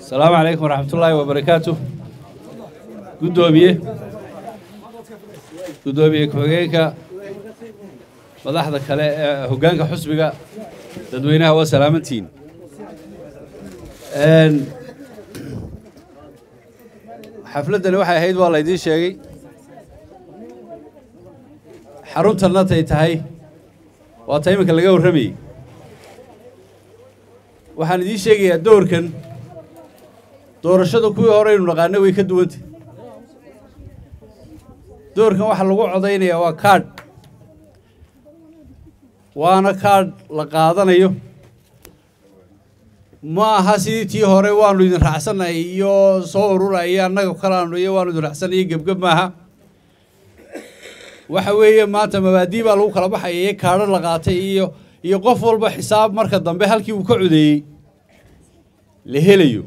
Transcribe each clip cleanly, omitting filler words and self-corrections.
السلام عليكم ورحمة الله وبركاته. gudoomiye ku-xigeenka madaxda kale ee hoggaanka xusbiga dadweynaha waa salaamantiin. xafladani waxay ahayd waa la idiin sheegay xaruntanna tay tahay waa ta iminka laga warramayey. waxaan idiin sheegayaa doorkan doorashada kuwii hore aynu naqaanay way ka duwantay. doorkan waxa lagu codaynayaa waa kaadh, waana kaadh la qaadanayo. ma aha sidii tii hore waanu idin raacsanay iyo soo ururaya annaga kalaanu iyo waanu idin raacsanay gebgab maaha. waxa weeye maanta mabaadii baa lagu kala baxayay kaadho la qaatay iyo qof walba xisaab marka dambe halkii uu ka codeeyey la helayo.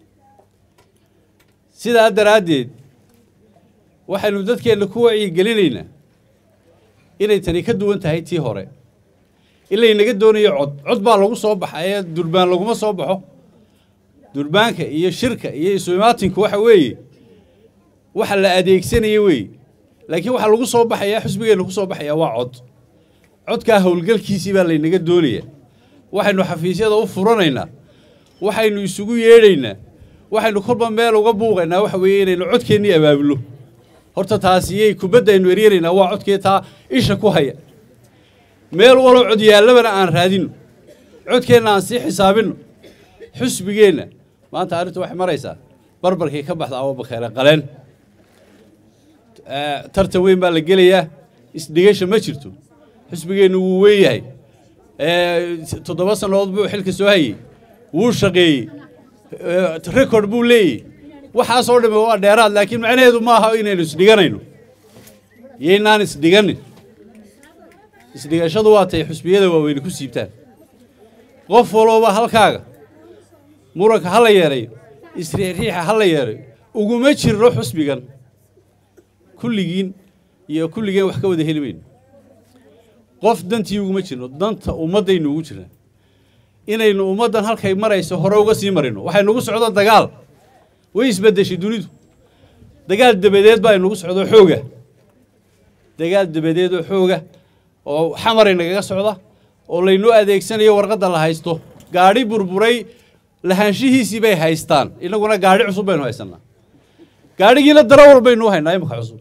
sidaa daraaddeed waxaynu dadkeenna ku wacyigelinaynaa inay tani ka duwan tahay tii hore. in laynaga doonayo cod baa lagu soo baxaya, durbaan laguma soo baxo. durbaanka iyo shirka iyo isuimaatinku waxa weeye waxa la adeegsanaya weeye, laakiin waxa lagu soo baxayaa xusbigeenna ku soo baxayaa waa cod. codkaa howlgalkiisii baa laynaga doonayaa. waxaynu xafiisyada u furanaynaa, waxaynu isugu yeedhaynaa, waxaynu kolba meel uga buuqaynaa waxa weeye inaynu codkeennii abaabulno. horta taasiyey kubaddaynu eryaraynaa waa codkee taa isha ku haya. meel waloo cod yaallabana aan raadinno, codkeenna aan sii xisaabinno. xusbigeenna maanta arrintu waxay maraysaa barbarkii ka baxda ababakeele qaleen. tartan weyn baa la gelayaa, isdhigasha ma jirto. xusbigeennu wuu weyn yahay. 7 sannadood buu xilka soo hayey, wuu shaqeeyey, rekord buu leeyahy. waxaasoo dhamme waa dheeraad, laakiin macnaheedu ma aha inaynu isdhiganayno. yaynaan isdhiganin. isdhigashadu waa tay xusbiyada waaweyne ku siibtaan. qof walooba halkaaga muranka ha la yeerayo, isriixriixa ha la yeerayo. uguma jirno xusbigan kulligiin iyo kulligeen wax ka wada heli mayno. qof dantii uguma jirno, danta ummaddaynu ugu jirnaa. inaynu ummaddan halkay marayso hore uga sii marino. waxay nagu socdo dagaal, way isbeddeshay dunidu. dagaal dabadeed baa inagu socdo xooga. dagaal dabadeed oo xooga oo xamaray nagaga socda oo laynoo adeegsanayo warqadda la haysto. gaadhi burburay lahaanshihiisii bay haystaan, innaguna gaadhi cusub baynu haysannaa. gaadhigiina darawal baynu haynaa imika cusub.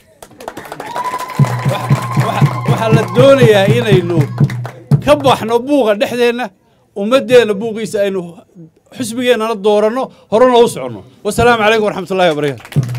waxaa la doonayaa inaynu ka baxno buuqa dhexdeenna, ummaddeenna buuqiisa aynu xusbigeennana dooranno, horena u soconno. wasalaamu calaykum waraxmatullahi wabarakaatu.